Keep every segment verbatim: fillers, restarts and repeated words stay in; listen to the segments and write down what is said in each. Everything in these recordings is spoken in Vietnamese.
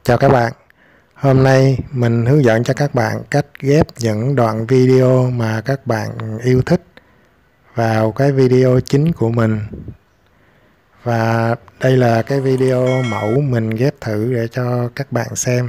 Chào các bạn, hôm nay mình hướng dẫn cho các bạn cách ghép những đoạn video mà các bạn yêu thích vào cái video chính của mình. Và đây là cái video mẫu mình ghép thử để cho các bạn xem.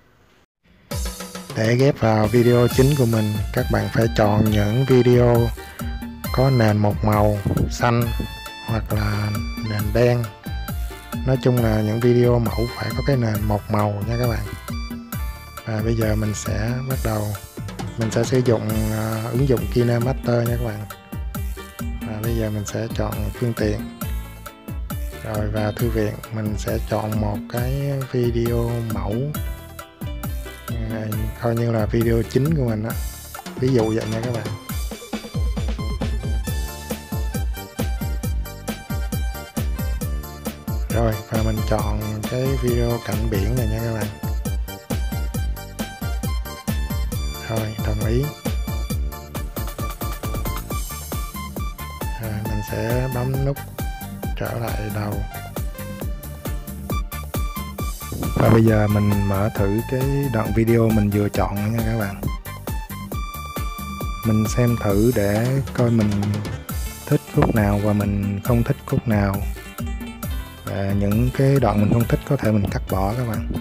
Để ghép vào video chính của mình, các bạn phải chọn những video có nền một màu xanh hoặc là nền đen. Nói chung là những video mẫu phải có cái nền một màu nha các bạn. Và bây giờ mình sẽ bắt đầu, mình sẽ sử dụng uh, ứng dụng KineMaster nha các bạn. Và bây giờ mình sẽ chọn phương tiện, rồi vào thư viện mình sẽ chọn một cái video mẫu, coi như là video chính của mình đó. Ví dụ vậy nha các bạn. Rồi, và mình chọn cái video cảnh biển này nha các bạn. Rồi, đồng ý. Rồi, mình sẽ bấm nút trở lại đầu. Và bây giờ mình mở thử cái đoạn video mình vừa chọn nha các bạn. Mình xem thử để coi mình thích khúc nào và mình không thích khúc nào. Và những cái đoạn mình không thích có thể mình cắt bỏ các bạn.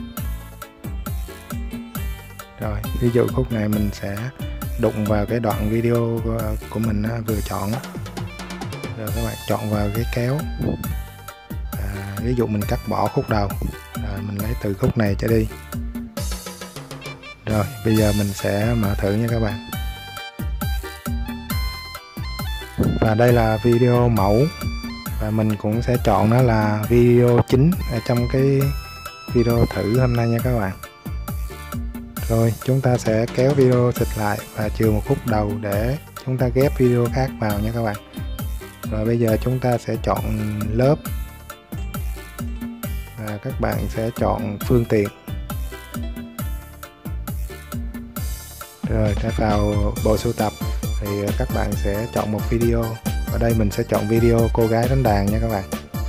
Rồi, ví dụ khúc này mình sẽ đụng vào cái đoạn video của mình vừa chọn. Rồi các bạn chọn vào cái kéo. À, ví dụ mình cắt bỏ khúc đầu. Rồi mình lấy từ khúc này trở đi. Rồi, bây giờ mình sẽ mở thử nha các bạn. Và đây là video mẫu. Và mình cũng sẽ chọn nó là video chính ở trong cái video thử hôm nay nha các bạn. Rồi chúng ta sẽ kéo video xịt lại và trừ một khúc đầu để chúng ta ghép video khác vào nha các bạn. Rồi bây giờ chúng ta sẽ chọn lớp. Và các bạn sẽ chọn phương tiện. Rồi để vào bộ sưu tập thì các bạn sẽ chọn một video. Ở đây mình sẽ chọn video cô gái đánh đàn nha các bạn.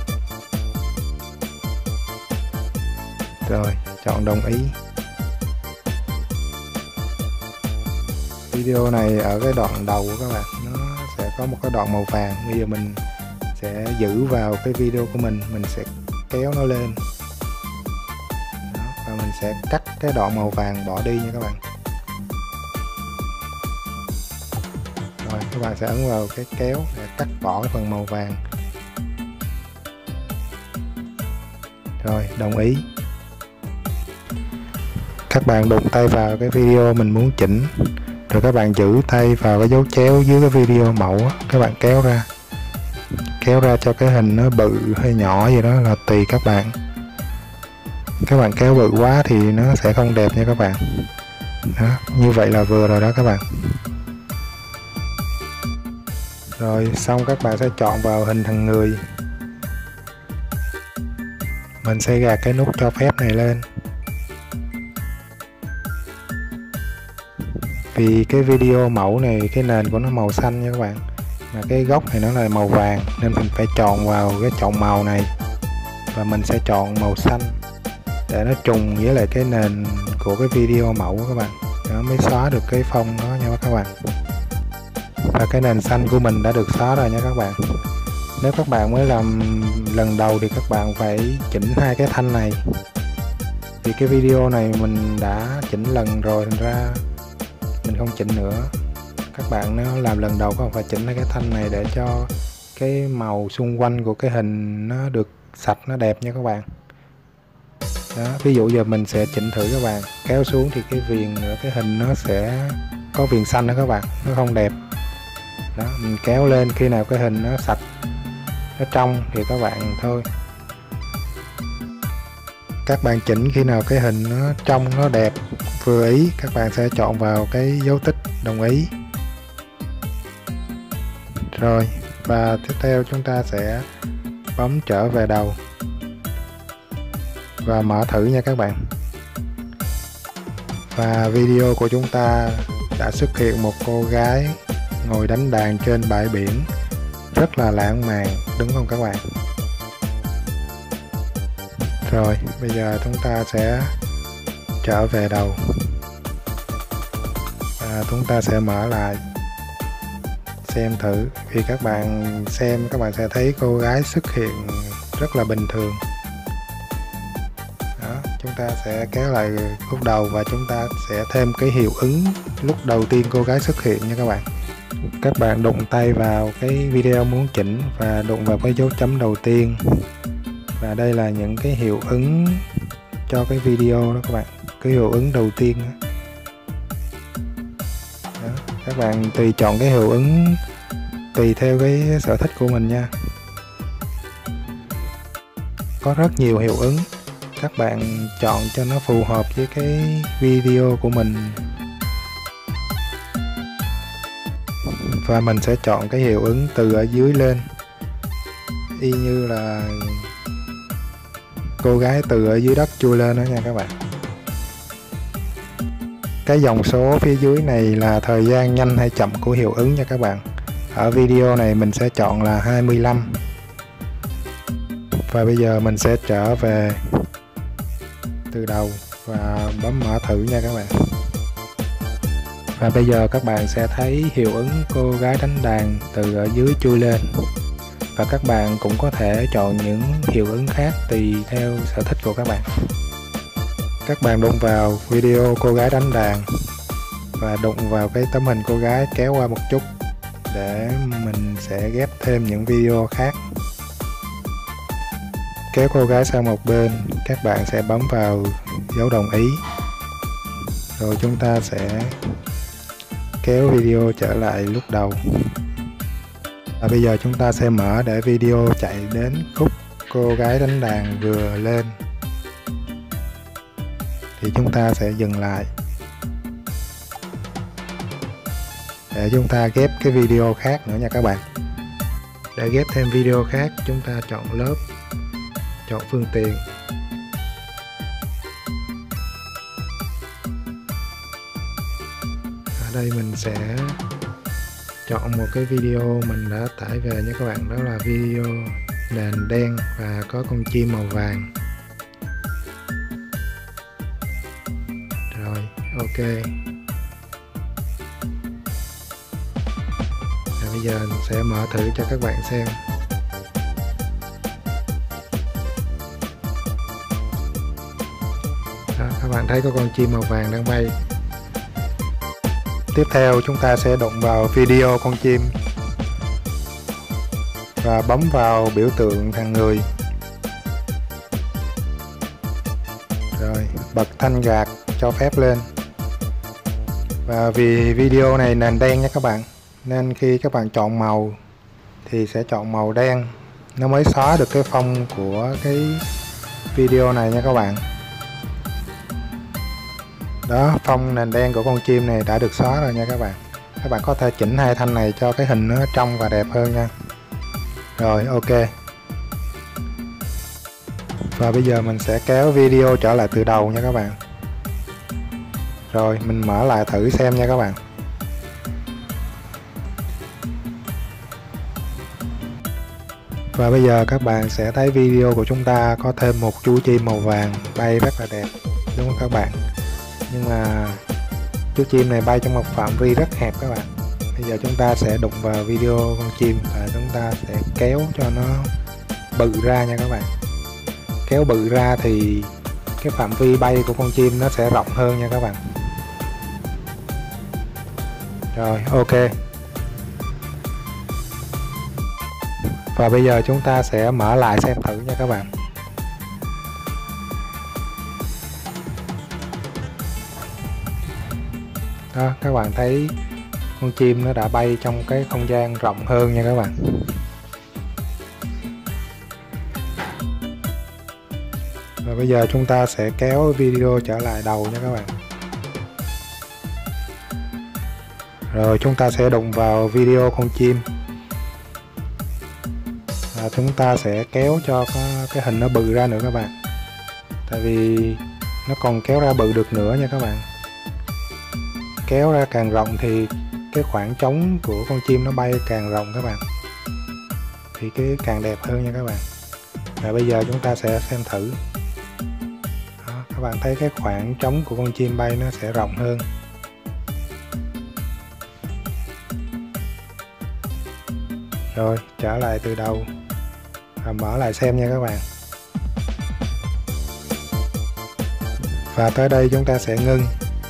Rồi, chọn đồng ý. Video này ở cái đoạn đầu của các bạn, nó sẽ có một cái đoạn màu vàng. Bây giờ mình sẽ giữ vào cái video của mình, mình sẽ kéo nó lên. Đó, và mình sẽ cắt cái đoạn màu vàng bỏ đi nha các bạn. Rồi các bạn sẽ ấn vào cái kéo để cắt bỏ cái phần màu vàng. Rồi đồng ý. Các bạn đụng tay vào cái video mình muốn chỉnh. Rồi các bạn giữ tay vào cái dấu chéo dưới cái video mẫu. Các bạn kéo ra. Kéo ra cho cái hình nó bự hay nhỏ gì đó là tùy các bạn. Các bạn kéo bự quá thì nó sẽ không đẹp nha các bạn. Đó, như vậy là vừa rồi đó các bạn. Rồi xong các bạn sẽ chọn vào hình thằng người. Mình sẽ gạt cái nút cho phép này lên. Vì cái video mẫu này cái nền của nó màu xanh nha các bạn. Mà cái góc này nó là màu vàng nên mình phải chọn vào cái chọn màu này. Và mình sẽ chọn màu xanh để nó trùng với lại cái nền của cái video mẫu các bạn. Nó mới xóa được cái phông đó nha các bạn. Và cái nền xanh của mình đã được xóa rồi nha các bạn. Nếu các bạn mới làm lần đầu thì các bạn phải chỉnh hai cái thanh này. Vì cái video này mình đã chỉnh lần rồi, thành ra mình không chỉnh nữa. Các bạn nếu làm lần đầu các bạn phải chỉnh hai cái thanh này để cho cái màu xung quanh của cái hình nó được sạch, nó đẹp nha các bạn. Đó, ví dụ giờ mình sẽ chỉnh thử các bạn. Kéo xuống thì cái viền ở cái hình nó sẽ có viền xanh đó các bạn, nó không đẹp. Đó, mình kéo lên khi nào cái hình nó sạch, nó trong thì các bạn thôi. Các bạn chỉnh khi nào cái hình nó trong, nó đẹp, vừa ý, các bạn sẽ chọn vào cái dấu tích đồng ý. Rồi, và tiếp theo chúng ta sẽ bấm trở về đầu và mở thử nha các bạn. Và video của chúng ta đã xuất hiện một cô gái ngồi đánh đàn trên bãi biển, rất là lãng mạn, đúng không các bạn? Rồi bây giờ chúng ta sẽ trở về đầu và chúng ta sẽ mở lại xem thử. Khi các bạn xem, các bạn sẽ thấy cô gái xuất hiện rất là bình thường. Đó, chúng ta sẽ kéo lại khúc đầu và chúng ta sẽ thêm cái hiệu ứng lúc đầu tiên cô gái xuất hiện nha các bạn. Các bạn đụng tay vào cái video muốn chỉnh và đụng vào cái dấu chấm đầu tiên, và đây là những cái hiệu ứng cho cái video đó các bạn, cái hiệu ứng đầu tiên đó. Đó, các bạn tùy chọn cái hiệu ứng tùy theo cái sở thích của mình nha. Có rất nhiều hiệu ứng, các bạn chọn cho nó phù hợp với cái video của mình. Và mình sẽ chọn cái hiệu ứng từ ở dưới lên, y như là cô gái từ ở dưới đất chui lên đó nha các bạn. Cái dòng số phía dưới này là thời gian nhanh hay chậm của hiệu ứng nha các bạn. Ở video này mình sẽ chọn là hai mươi lăm. Và bây giờ mình sẽ trở về từ đầu và bấm mở thử nha các bạn. Và bây giờ các bạn sẽ thấy hiệu ứng cô gái đánh đàn từ ở dưới chui lên. Và các bạn cũng có thể chọn những hiệu ứng khác tùy theo sở thích của các bạn. Các bạn đụng vào video cô gái đánh đàn và đụng vào cái tấm hình cô gái kéo qua một chút để mình sẽ ghép thêm những video khác. Kéo cô gái sang một bên, các bạn sẽ bấm vào dấu đồng ý. Rồi chúng ta sẽ kéo video trở lại lúc đầu. Và bây giờ chúng ta sẽ mở để video chạy đến khúc cô gái đánh đàn vừa lên. Thì chúng ta sẽ dừng lại để chúng ta ghép cái video khác nữa nha các bạn. Để ghép thêm video khác, chúng ta chọn lớp, chọn phương tiện. Ở đây mình sẽ chọn một cái video mình đã tải về nha các bạn. Đó là video nền đen và có con chim màu vàng. Rồi, ok. Và bây giờ mình sẽ mở thử cho các bạn xem. Đó, các bạn thấy có con chim màu vàng đang bay. Tiếp theo chúng ta sẽ đụng vào video con chim và bấm vào biểu tượng thằng người. Rồi bật thanh gạt cho phép lên. Và vì video này nền đen nha các bạn, nên khi các bạn chọn màu thì sẽ chọn màu đen, nó mới xóa được cái phông của cái video này nha các bạn. Đó, phông nền đen của con chim này đã được xóa rồi nha các bạn. Các bạn có thể chỉnh hai thanh này cho cái hình nó trong và đẹp hơn nha. Rồi, ok. Và bây giờ mình sẽ kéo video trở lại từ đầu nha các bạn. Rồi, mình mở lại thử xem nha các bạn. Và bây giờ các bạn sẽ thấy video của chúng ta có thêm một chú chim màu vàng bay rất là đẹp, đúng không các bạn? Nhưng mà chú chim này bay trong một phạm vi rất hẹp các bạn. Bây giờ chúng ta sẽ đụng vào video con chim và chúng ta sẽ kéo cho nó bự ra nha các bạn. Kéo bự ra thì cái phạm vi bay của con chim nó sẽ rộng hơn nha các bạn. Rồi, ok. Và bây giờ chúng ta sẽ mở lại xem thử nha các bạn. Đó, các bạn thấy con chim nó đã bay trong cái không gian rộng hơn nha các bạn. Và bây giờ chúng ta sẽ kéo video trở lại đầu nha các bạn. Rồi chúng ta sẽ đụng vào video con chim và chúng ta sẽ kéo cho cái hình nó bự ra nữa các bạn. Tại vì nó còn kéo ra bự được nữa nha các bạn. Kéo ra càng rộng thì cái khoảng trống của con chim nó bay càng rộng các bạn, thì cái càng đẹp hơn nha các bạn. Và bây giờ chúng ta sẽ xem thử. Đó, các bạn thấy cái khoảng trống của con chim bay nó sẽ rộng hơn. Rồi trở lại từ đầu và mở lại xem nha các bạn. Và tới đây chúng ta sẽ ngưng.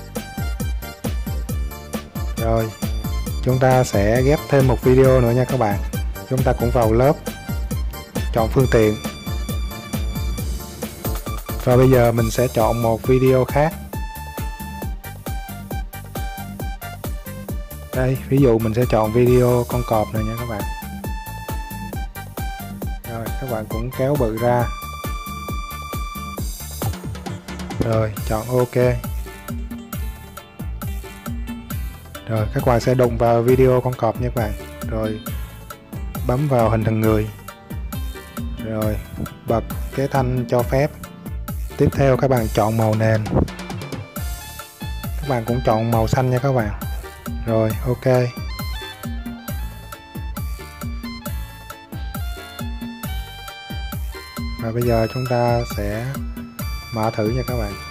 Rồi chúng ta sẽ ghép thêm một video nữa nha các bạn. Chúng ta cũng vào lớp, chọn phương tiện, và bây giờ mình sẽ chọn một video khác. Đây, ví dụ mình sẽ chọn video con cọp này nha các bạn. Rồi các bạn cũng kéo bự ra. Rồi chọn OK. Rồi các bạn sẽ đụng vào video con cọp nha các bạn. Rồi bấm vào hình thằng người. Rồi bật cái thanh cho phép. Tiếp theo các bạn chọn màu nền. Các bạn cũng chọn màu xanh nha các bạn. Rồi OK. Và bây giờ chúng ta sẽ mở thử nha các bạn.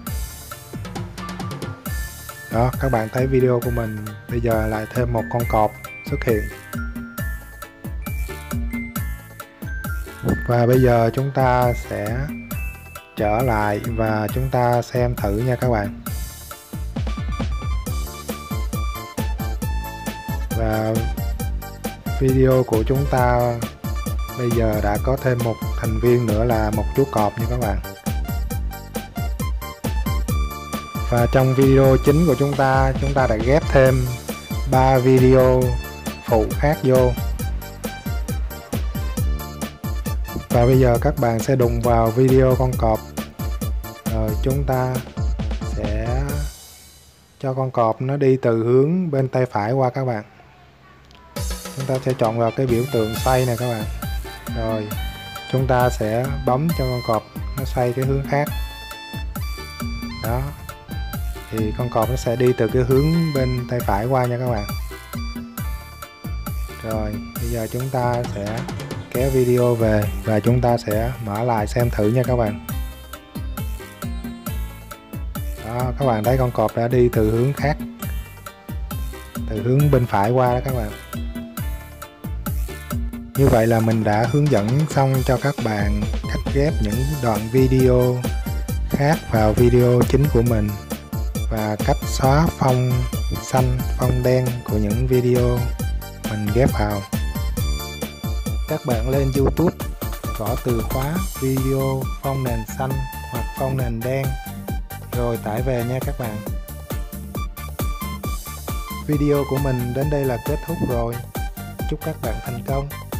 Đó, các bạn thấy video của mình bây giờ lại thêm một con cọp xuất hiện. Và bây giờ chúng ta sẽ trở lại và chúng ta xem thử nha các bạn. Và video của chúng ta bây giờ đã có thêm một thành viên nữa là một chú cọp nha các bạn. Và trong video chính của chúng ta, chúng ta đã ghép thêm ba video phụ khác vô. Và bây giờ các bạn sẽ đụng vào video con cọp. Rồi chúng ta sẽ cho con cọp nó đi từ hướng bên tay phải qua các bạn. Chúng ta sẽ chọn vào cái biểu tượng xoay này các bạn. Rồi chúng ta sẽ bấm cho con cọp nó xoay cái hướng khác. Đó, thì con cọp nó sẽ đi từ cái hướng bên tay phải qua nha các bạn. Rồi bây giờ chúng ta sẽ kéo video về và chúng ta sẽ mở lại xem thử nha các bạn. Đó, các bạn thấy con cọp đã đi từ hướng khác, từ hướng bên phải qua đó các bạn. Như vậy là mình đã hướng dẫn xong cho các bạn cách ghép những đoạn video khác vào video chính của mình, và cách xóa phông xanh, phông đen của những video mình ghép vào. Các bạn lên YouTube, gõ từ khóa video phông nền xanh hoặc phông nền đen, rồi tải về nha các bạn. Video của mình đến đây là kết thúc rồi. Chúc các bạn thành công.